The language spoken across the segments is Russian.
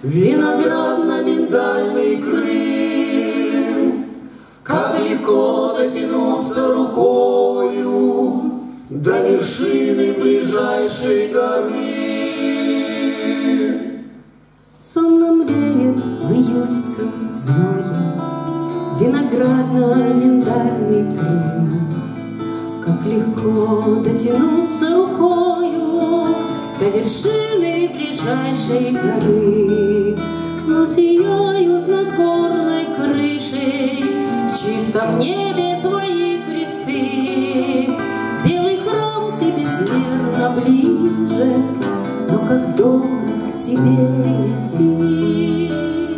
виноградно-миндальный Крым. Как легко дотянуться рукою до вершины ближайшей горы. Сонно млеет в июльском зное виноградно-миндальный Крым. Как легко дотянуться рукою до вершины ближайшей горы. Но сияют над горной крышей в чистом небе твои кресты. Белый храм, ты безмерно ближе, но как долго к тебе идти?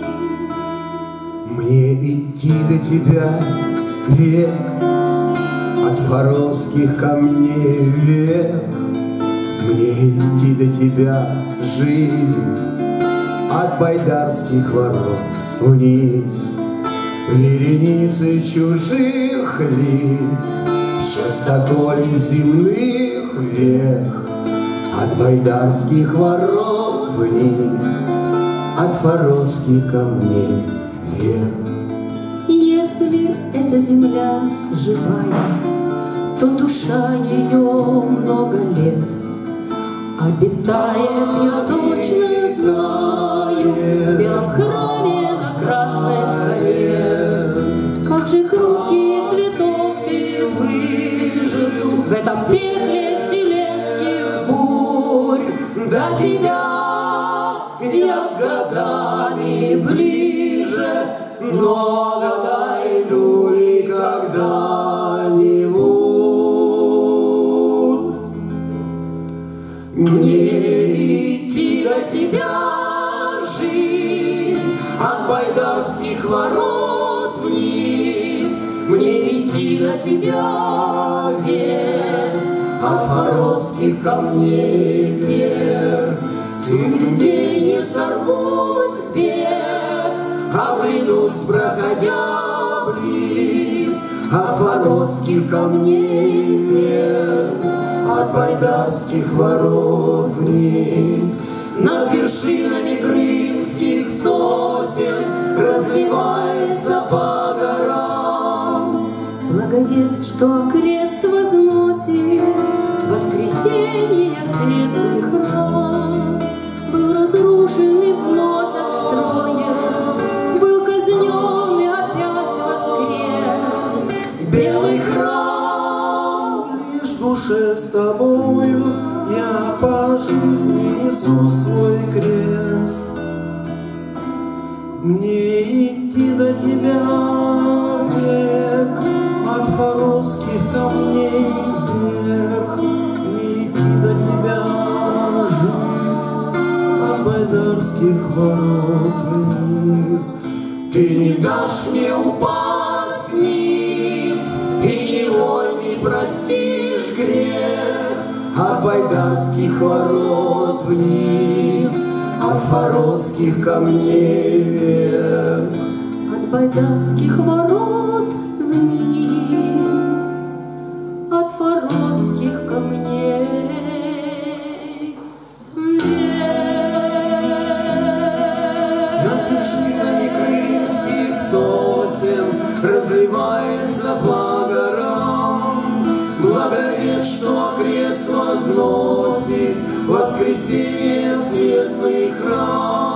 Мне идти до тебя век, от фаровских камней вверх. Мне идти до тебя жизнь, от байдарских ворот вниз. Вереницы чужих лиц, частоколей земных вверх. От байдарских ворот вниз, от фаровских камней вверх. Если эта земля живая, то душа ее много лет обитает, я точно знаю, в белом храме на красной скале. Как же хрупкий цветок ты выжил в этом пекле вселенских бурь. До тебя я с годами ближе, но дойду ли когда-нибудь? Мне идти до тебя жизнь, от байдарских ворот вниз. Мне идти до тебя век, от фаровских камней вверх. Где не сорвусь с бег, обойдусь, проходя близ. От фаровских камней вверх, от байдарских ворот вниз. Над вершинами крымских сосен разливается по горам благовесть, что крест возносит воскресенье светлый храм. Был разрушен и вновь отстроен, был казнен и опять воскрес. белый храм. Лишь в душе с тобою я по жизни несу свой крест. Мне идти до тебя век, от фаровских камней вверх. Мне идти до тебя жизнь, от байдарских ворот вниз. Ты не дашь мне упасть ниц, и невольный простишь грех. От байдарских ворот вниз, от фаровских камней вверх. От байдарских ворот вниз, от фаровских камней вверх. Над вершинами крымских сосен разливается по горам благовесть, что крест возносит воскресенье светлый храм.